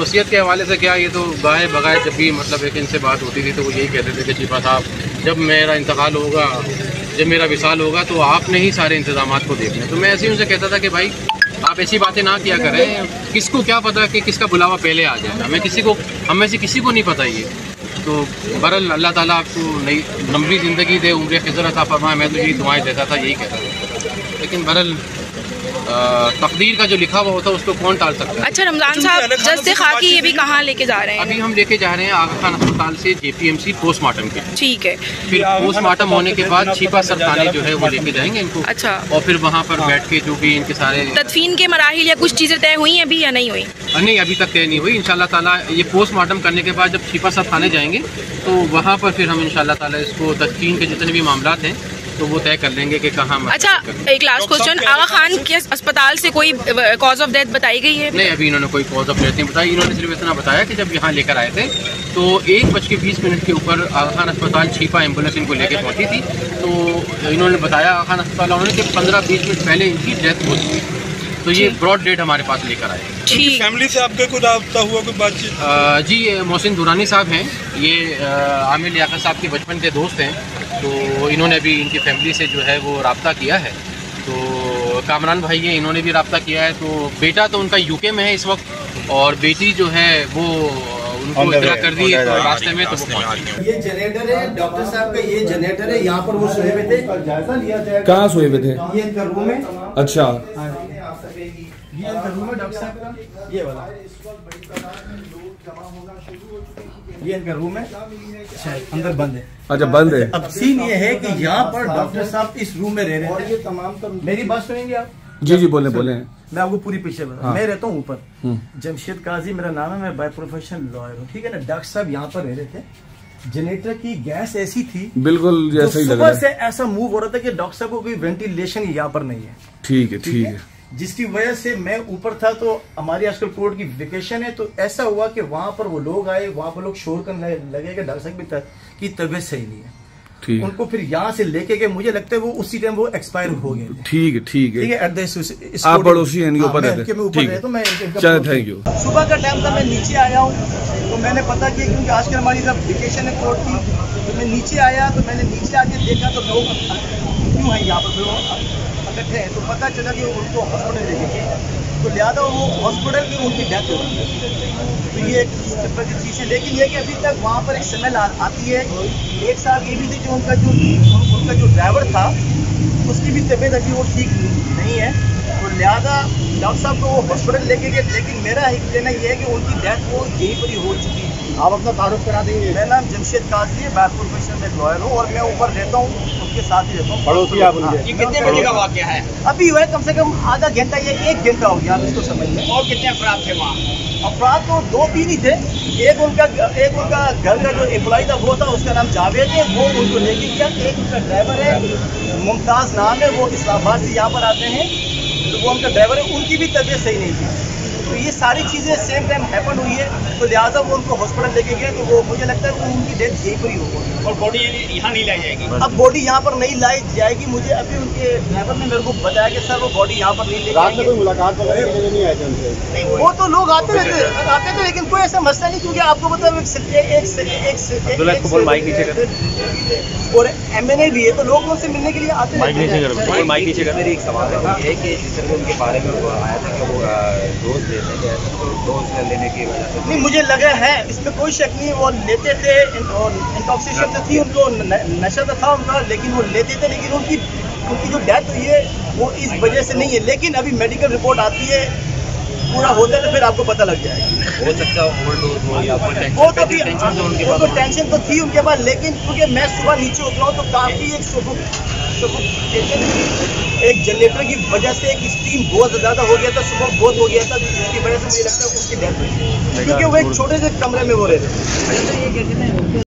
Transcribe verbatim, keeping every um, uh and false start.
वसीयत के हवाले से क्या, ये तो गाय बगाए जब भी मतलब एक इनसे बात होती थी तो वो यही कहते थे कि चीफा साहब जब मेरा इंतकाल होगा, जब मेरा विसाल होगा तो आपने ही सारे इंतजाम को देखने। तो मैं ऐसे ही उनसे कहता था कि भाई आप ऐसी बातें ना किया करें, किसको क्या पता कि किसका बुलावा पहले आ जाएगा, हमें किसी को हम में से किसी को नहीं पता ये। तो बहरहाल अल्लाह ताला आपको नई लंबी ज़िंदगी दे, उम्र खिज़र अता फरमाए, मैं तो यही दुआएं देता था, यही कहता था। लेकिन बहरहाल तकदीर का जो लिखा हुआ होता है उसको कौन टाल सकता है। अच्छा रमज़ान साहब, जस्ते खाकी ये भी कहाँ लेके जा रहे हैं? अभी हम लेके जा रहे हैं आगा खान अस्पताल से जेपीएमसी पोस्टमार्टम के। ठीक है, फिर पोस्टमार्टम होने के बाद छिपा सर थाने जो है वो लेके जाएंगे इनको। अच्छा, और फिर वहाँ पर बैठ के जो भी इनके सारे तदफीन के मराहिल या कुछ चीज़ें तय हुई अभी या नहीं हुई? नहीं, अभी तक तय नहीं हुई। इंशाल्लाह ताला ये पोस्टमार्टम करने के बाद जब छिपा सर थाने जाएंगे तो वहाँ पर फिर हम इंशाल्लाह ताला इसको तदफीन के जितने भी मामला हैं तो वो तय कर लेंगे कि कहाँ। अच्छा, एक लास्ट क्वेश्चन, आगा खान के अस्पताल से कोई कॉज ऑफ डेथ बताई गई है? नहीं, अभी इन्होंने कोई कॉज ऑफ डेथ नहीं बताई। इन्होंने सिर्फ इतना बताया कि जब यहाँ लेकर आए थे तो एक बज के बीस मिनट के ऊपर आगा खान अस्पताल छिपा एम्बुलेंस इनको लेकर पहुँची थी। तो इन्होंने बताया आगा खान अस्पताल वालों ने कि पंद्रह बीस मिनट पहले इनकी डेथ हो चुकी है। तो ये ब्रॉड डेट हमारे पास लेकर आए। ठीक, फैमिली से आपका कोई राब्ता हुआ, कोई बातचीत? जी, मोहसिन दुरानी साहब हैं, ये आमिर लियाकत साहब के बचपन के दोस्त हैं। तो इन्होंने अभी इनकी फैमिली से जो है वो रब्ता किया है। तो कामरान भाई है, इन्होंने भी रब्ता किया है। तो बेटा तो उनका यूके में है इस वक्त और बेटी जो है वो उनको इतला कर दी तो रास्ते में तो वो पहुंच। ये जनरेटर है डॉक्टर साहब का, ये जनरेटर है, यहाँ पर वो सोए हुए थे। जायजा लिया जाए। कहाँ सोए हुए थे? ये इनका रूम है। अच्छा, ये इनका रूम है डॉक्टर साहब का, ये वाला ये इनका रूम है, अंदर बंद है। अच्छा, बंद है। अब सीन ये है कि यहाँ पर डॉक्टर साहब इस रूम में रह रहे थे। तमाम मेरी बात सुनेंगे आप? जी जी, बोले बोले। मैं आपको पूरी पिक्चर बता। हाँ। मैं रहता हूँ ऊपर, जमशेद काजी मेरा नाम है, मैं बाय प्रोफेशन लॉयर हूँ, ठीक है ना। डॉक्टर साहब यहाँ पर रह रहे थे। जनरेटर की गैस ऐसी थी बिल्कुल जैसा ही लग रहा है, से ऐसा मूव हो रहा था कि डॉक्टर साहब को कोई वेंटिलेशन यहाँ पर नहीं है। ठीक है, ठीक है, जिसकी वजह से मैं ऊपर था। तो हमारी आजकल कोर्ट की वेकेशन है, तो ऐसा हुआ कि वहां पर वो लोग आए, वहां पर लोग शोर करने लगे कि डॉक्टर साहब भी की तबीयत सही नहीं है। उनको फिर यहाँ से लेके गए, मुझे लगता है वो उसी टाइम वो एक्सपायर हो गए। ठीक है, ठीक है, आप पड़ोसी हैं, ऊपर रहते हैं। Thank you. सुबह का टाइम था, मैं नीचे आया हूँ तो मैंने पता किया क्योंकि आजकल हमारी जब वेकेशन है कोर्ट की, तो मैं नीचे आया तो मैंने नीचे आके देखा तो लोग क्यों है यहाँ पर बैठे हैं। तो पता चला कि उनको हॉस्पिटल लेके गए, तो लिहाजा वो हॉस्पिटल में उनकी डेथ हो गई। तो ये एक की चीज़ है, लेकिन ये कि अभी तक वहाँ पर एक स्मेल आती है। एक साल ये भी थी जो उनका जो उनका जो ड्राइवर था उसकी भी तबीयत अभी वो ठीक नहीं है। तो लिहाजा डॉक्टर साहब को वो हॉस्पिटल लेके गए, लेकिन मेरा एक कहना ये है कि उनकी डेथ वो यहीं पर ही हो चुकी है। आप अपना तारुफ करा देंगे? मेरा नाम जमशेद काजी है, बाय प्रोफेशन में लॉयर हूँ और मैं ऊपर रहता हूँ, उनके साथ ही रहता हूँ। पड़ोसी आप उनके? ये कितने बजे का वाक़या है? अभी हुआ कम से कम आधा घंटा या एक घंटा हो गया, आप इसको समझिए। और कितने अफराद थे वहाँ? अफराद तो दो तीन ही थे। एक उनका एक उनका घर का जो एम्प्लॉय था वो था, उसका नाम जावेद है, वो उनको लेके गया। एक उनका ड्राइवर है, मुमताज़ नाम है, वो इस्लामाबाद से यहाँ पर आते हैं, तो वो उनका ड्राइवर है, उनकी भी तबीयत सही नहीं थी। तो ये सारी चीज़ें सेम टाइम हैपन हुई है, तो लिहाजा वो उनको हॉस्पिटल लेके गए। तो वो मुझे लगता है कि उनकी डेथ यहीं पर ही होगी और बॉडी यहाँ नहीं लाई जाएगी। अब बॉडी यहाँ पर नहीं लाई जाएगी। मुझे अभी उनके ड्राइवर ने मेरे को बताया कि सर वो बॉडी यहाँ पर नहीं ले जाएंगे। कोई मुलाकात वगैरह नहीं आए थे उनसे? वो तो लोग आते रहते आते थे, लेकिन कोई ऐसा मसला नहीं, क्योंकि आपको पता है और एम एन ए भी है, तो लोग उनसे मिलने के लिए आते रहते। मेरी एक सवाल है कि जिस तरह उनके बारे में आया था कि वो रोज लेने की वजह से, नहीं मुझे लगा है, इसमें कोई शक नहीं, वो लेते थे और इंटॉक्सिकेशन तो थी, उनको नशा तो था उनका, लेकिन वो लेते थे। लेकिन उनकी उनकी जो डेथ हुई है वो इस वजह से नहीं है। लेकिन अभी मेडिकल रिपोर्ट आती है, पूरा होता है तो फिर आपको पता लग जाएगा। हो सकता है वो तो भी उनको टेंशन तो थी उनके पास, लेकिन क्योंकि मैं सुबह नीचे उतरा हूँ तो काफ़ी एक एक जनरेटर की वजह से एक स्टीम बहुत ज़्यादा हो गया था, सुबह बहुत हो गया था, जिसकी वजह से मुझे लगता है उसकी डेथ हुई, क्योंकि वो एक छोटे से कमरे में वो रहते थे।